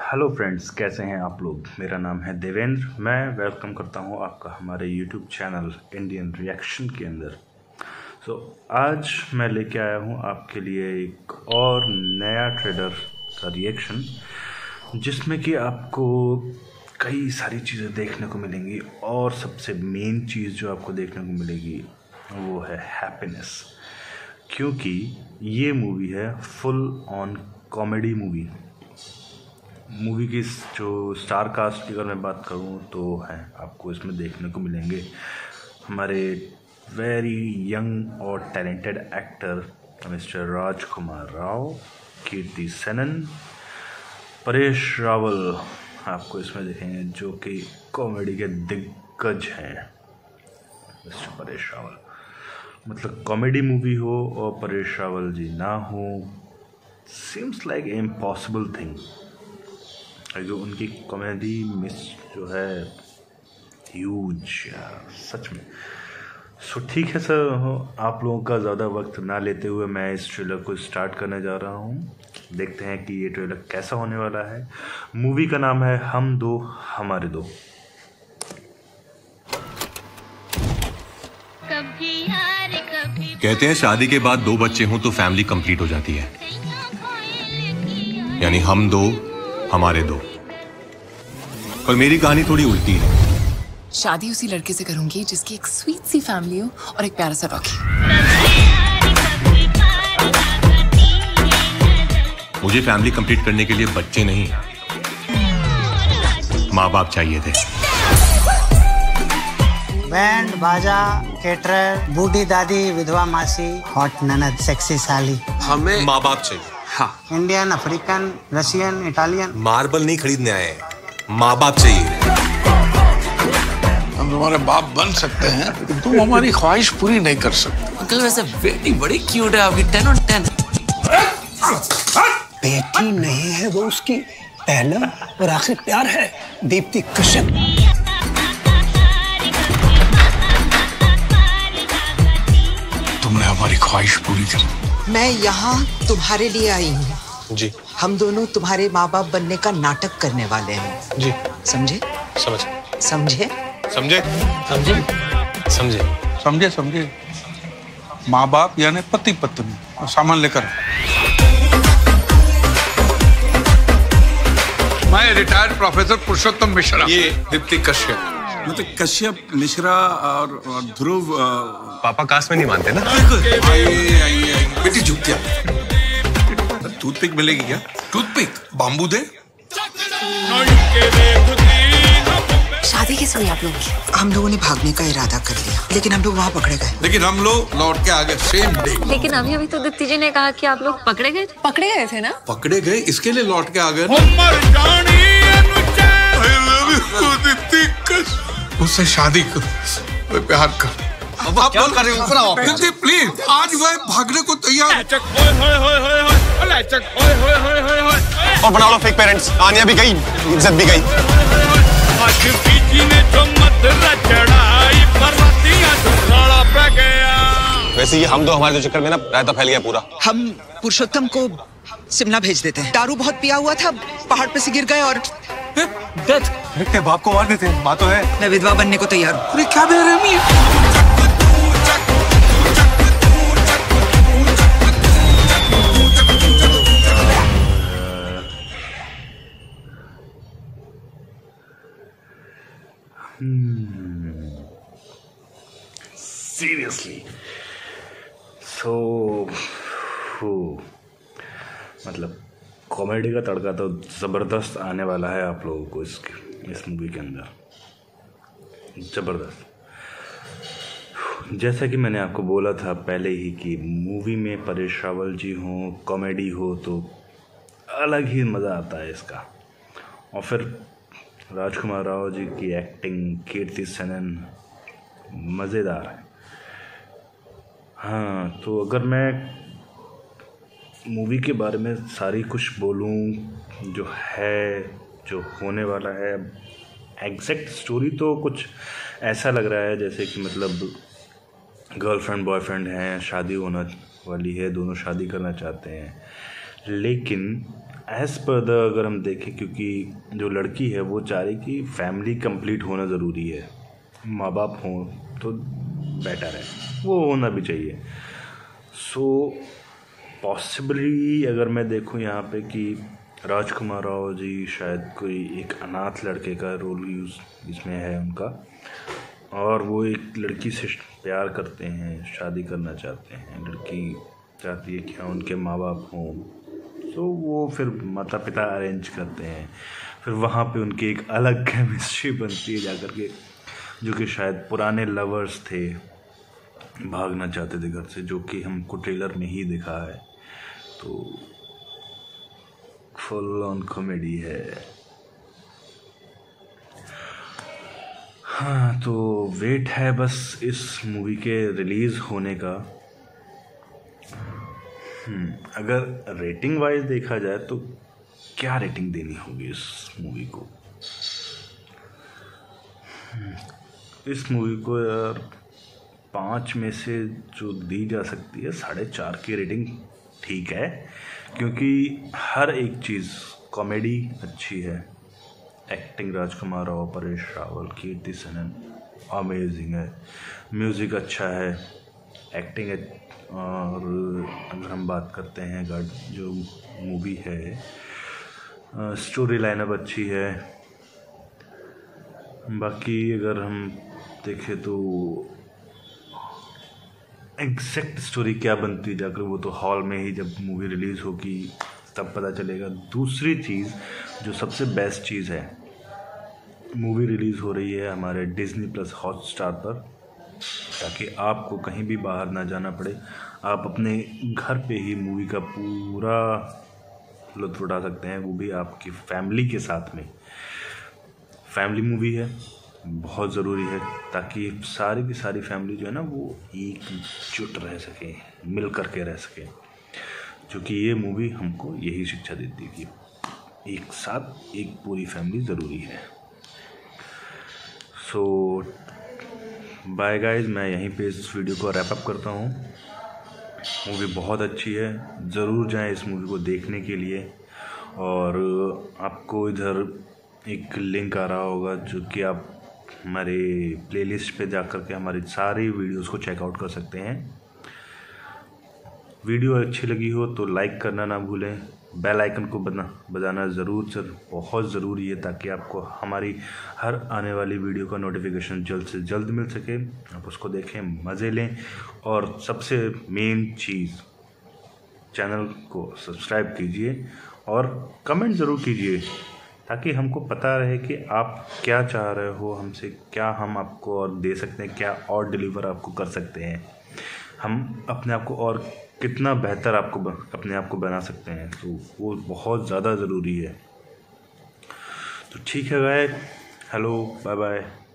Hello friends, कैसे हैं आप लोग। मेरा नाम है देवेंद्र। मैं वेलकम करता हूं आपका हमारे यूट्यूब चैनल इंडियन रिएक्शन के अंदर। आज मैं लेके आया हूं आपके लिए एक और नया ट्रेलर का रिएक्शन, जिसमें कि आपको कई सारी चीज़ें देखने को मिलेंगी और सबसे मेन चीज़ जो आपको देखने को मिलेगी वो है हैप्पीनेस, क्योंकि ये मूवी है फुल ऑन कॉमेडी मूवी की जो स्टार कास्ट की अगर मैं बात करूं तो है आपको इसमें देखने को मिलेंगे हमारे वेरी यंग और talented actor mister Rajkummar Rao, Kriti Sanon, Paresh Rawal आपको इसमें देखेंगे, जो कि कॉमेडी के दिग्गज हैं। मिस्टर परेश रावल, मतलब कॉमेडी मूवी हो और परेश रावल जी ना हो, सीम्स लाइक इम्पॉसिबल थिंग। जो उनकी कॉमेडी मिस जो है ह्यूज, सच में। सो ठीक है सर, आप लोगों का ज़्यादा वक्त ना लेते हुए मैं इस ट्रेलर को स्टार्ट करने जा रहा हूँ। देखते हैं कि ये ट्रेलर कैसा होने वाला है। मूवी का नाम है हम दो हमारे दो। कहते हैं शादी के बाद 2 बच्चे हों तो फैमिली कंप्लीट हो जाती है, यानी हम दो हमारे दो। पर मेरी कहानी थोड़ी उल्टी है। शादी उसी लड़के से करूंगी जिसकी एक स्वीट सी फैमिली हो और एक प्यारा सा डॉगी। मुझे फैमिली कंप्लीट करने के लिए बच्चे नहीं, माँ बाप चाहिए थे। बैंड बाजा, केटरर, बूढ़ी दादी, विधवा मासी, हॉट ननद, सेक्सी साली। हमें माँ बाप चाहिए। हाँ, Indian, African, Russian, Italian. Marble नहीं खरीदने आए हैं, माँ बाप चाहिए। हम तुम्हारे बाप बन सकते हैं, लेकिन तुम हमारी ख्वाहिश पूरी नहीं कर सकते। अंकल वैसे बेटी बड़ी क्यूट है आपकी, 10 on 10। बेटी नहीं है वो, उसकी पहला और आखिरी प्यार है, दीप्ति कश्यप। तुमने हमारी ख्वाहिश पूरी कर। मैं यहाँ तुम्हारे लिए आई हूँ जी। हम दोनों तुम्हारे माँ बाप बनने का नाटक करने वाले हैं जी। समझे? समझ समझे? समझे समझे समझे समझे समझे। माँ बाप यानी पति पत्नी। और सामान लेकर। मैं रिटायर्ड प्रोफेसर पुरुषोत्तम मिश्रा। ये दीप्ति कश्यप। मतलब कश्यप, मिश्रा और ध्रुव। पापा कास्ट में नहीं मानते ना। बेटी झुक क्या? टूथपिक मिलेगी क्या? टूथपिक बाम्बू दे। शादी कैसे हुई आप लोगों की? हम लोगों ने भागने का इरादा कर लिया, लेकिन हम लोग वहाँ पकड़े गए। लेकिन हम लोग लौट के आ गए सेम डे। लेकिन अभी तो दीप्ति जी ने कहा कि आप लोग पकड़े गए थे। पकड़े गए थे ना? पकड़े गए, इसके लिए लौट के आ गए। उससे शादी कर, प्यार कर। अब आप क्या कर रहे हो? प्लीज, आज वह भागने को तैयार। और बना लो फेक पेरेंट्स। आनिया भी गई, इज्जत भी गई। वैसे ये हम दो हमारे दो चक्कर में ना रायता फैल गया पूरा। हम पुरुषोत्तम को शिमला भेज देते हैं। दारू बहुत पिया हुआ था, पहाड़ पे से गिर गए और डेथ। बाप को मार देते, बात तो है। मैं विधवा बनने को तैयार हूँ। अरे क्या बेरहमी है। सीरियसली मतलब कॉमेडी का तड़का तो ज़बरदस्त आने वाला है आप लोगों को इस मूवी के अंदर। ज़बरदस्त। जैसा कि मैंने आपको बोला था पहले ही कि मूवी में परेश रावल जी हों, कॉमेडी हो तो अलग ही मज़ा आता है इसका। और फिर राजकुमार राव जी की एक्टिंग, कीर्ति सेनन, मज़ेदार है। हाँ, तो अगर मैं मूवी के बारे में सारी कुछ बोलूं जो है, जो होने वाला है, एग्जैक्ट स्टोरी तो कुछ ऐसा लग रहा है जैसे कि मतलब गर्लफ्रेंड बॉयफ्रेंड हैं, शादी होना वाली है, दोनों शादी करना चाहते हैं, लेकिन एज़ पर द अगर हम देखें, क्योंकि जो लड़की है वो चाह रही कि फैमिली कंप्लीट होना ज़रूरी है, माँ बाप हों तो बेटर है, वो होना भी चाहिए। सो पॉसिबली अगर मैं देखूं यहाँ पे कि राजकुमार राव जी शायद कोई एक अनाथ लड़के का रोल यूज़ इसमें है उनका, और वो एक लड़की से प्यार करते हैं, शादी करना चाहते हैं, लड़की चाहती है कि हाँ उनके माँ बाप हों, तो वो फिर माता पिता अरेंज करते हैं, फिर वहाँ पे उनकी एक अलग केमिस्ट्री बनती है जाकर के, जो कि शायद पुराने लवर्स थे, भागना चाहते थे घर से, जो कि हमको ट्रेलर में ही दिखा है। तो फुल ऑन कॉमेडी है। हाँ, तो वेट है बस इस मूवी के रिलीज़ होने का। अगर रेटिंग वाइज देखा जाए तो क्या रेटिंग देनी होगी इस मूवी को? इस मूवी को यार 5 में से जो दी जा सकती है 4.5 की रेटिंग ठीक है, क्योंकि हर एक चीज़, कॉमेडी अच्छी है, एक्टिंग राजकुमार राव, परेश रावल, कीर्ति सेनन अमेजिंग है, म्यूज़िक अच्छा है, एक्टिंग है, और अगर हम बात करते हैं जो मूवी है, स्टोरी लाइनअप अच्छी है। बाकी अगर हम देखें तो एग्जैक्ट स्टोरी क्या बनती जाकर वो तो हॉल में ही जब मूवी रिलीज़ होगी तब पता चलेगा। दूसरी चीज़ जो सबसे बेस्ट चीज़ है, मूवी रिलीज़ हो रही है हमारे डिज्नी प्लस हॉटस्टार पर, ताकि आपको कहीं भी बाहर ना जाना पड़े, आप अपने घर पे ही मूवी का पूरा लुत्फ़ उठा सकते हैं, वो भी आपकी फैमिली के साथ में। फैमिली मूवी है, बहुत ज़रूरी है, ताकि सारी की सारी फैमिली जो है ना वो एकजुट रह सके, मिल कर के रह सके, क्योंकि ये मूवी हमको यही शिक्षा देती है कि एक साथ एक पूरी फैमिली ज़रूरी है। सो बाय गाइस, मैं यहीं पे इस वीडियो को रैप अप करता हूँ। मूवी बहुत अच्छी है, ज़रूर जाएं इस मूवी को देखने के लिए, और आपको इधर एक लिंक आ रहा होगा जो कि आप हमारे प्लेलिस्ट पे जाकर के हमारी सारी वीडियोस को चेकआउट कर सकते हैं। वीडियो अच्छी लगी हो तो लाइक करना ना भूलें, बेल आइकन को बजाना ज़रूर बहुत ज़रूरी है, ताकि आपको हमारी हर आने वाली वीडियो का नोटिफिकेशन जल्द से जल्द मिल सके, आप उसको देखें, मज़े लें, और सबसे मेन चीज़, चैनल को सब्सक्राइब कीजिए और कमेंट ज़रूर कीजिए, ताकि हमको पता रहे कि आप क्या चाह रहे हो हमसे, क्या हम आपको और दे सकते हैं, क्या और डिलीवर आपको कर सकते हैं, हम अपने आप को और कितना बेहतर अपने आप को बना सकते हैं, तो वो बहुत ज़्यादा ज़रूरी है। तो ठीक है गाइस, हेलो, बाय बाय।